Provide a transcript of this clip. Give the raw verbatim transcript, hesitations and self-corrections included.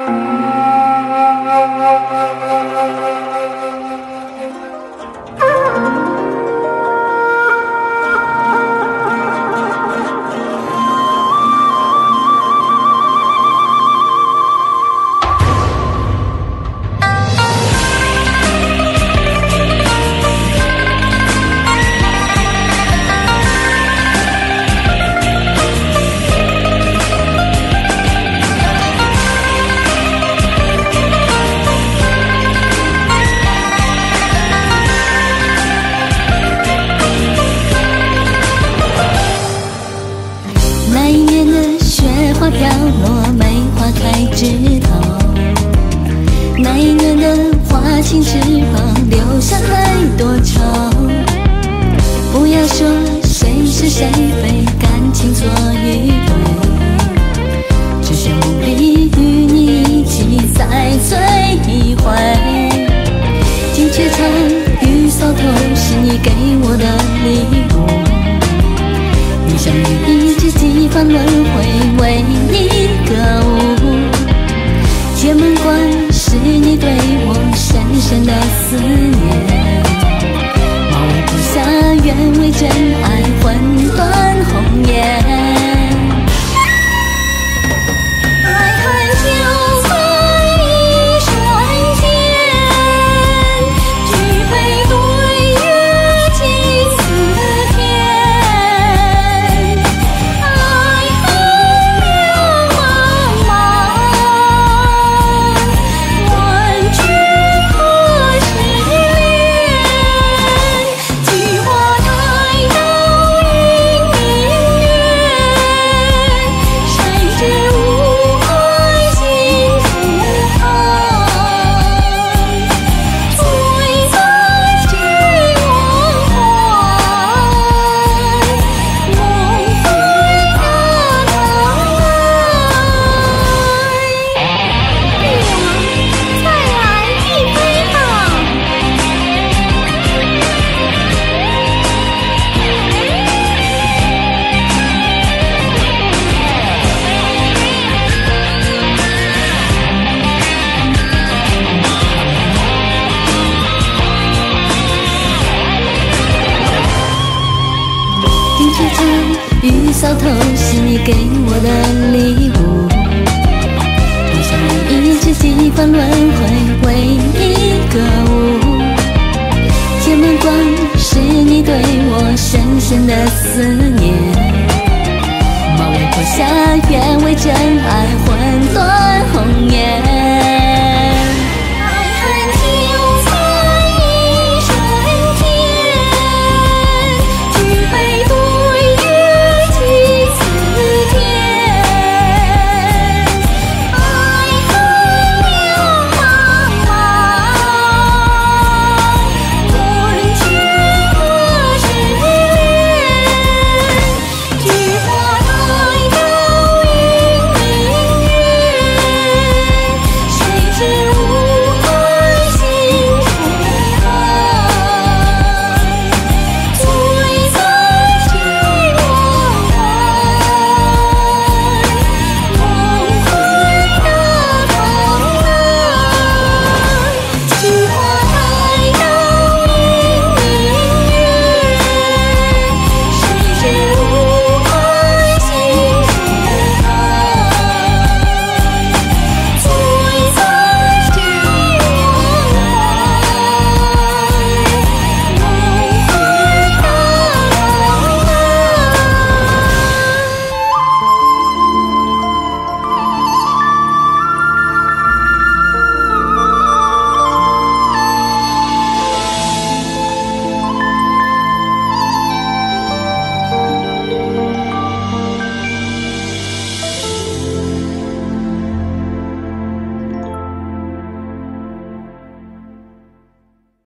飘落，梅花开枝头。那一年的花情翅膀，留下太多愁。不要说谁是谁非，感情错与对，只是无力与你一起再醉一回。金雀场与搔头是你给我的礼物。 你相遇一直几番轮回，为你歌舞。铁门关是你对我深深的思念。马嵬坡下，愿为真爱魂断红颜。爱恨就在一瞬间，举杯对月几次天。 与搔头是你给我的礼物，我想一直几番轮回，为你歌舞。铁门关是你对我深深的思念，马嵬坡下，愿为真爱魂。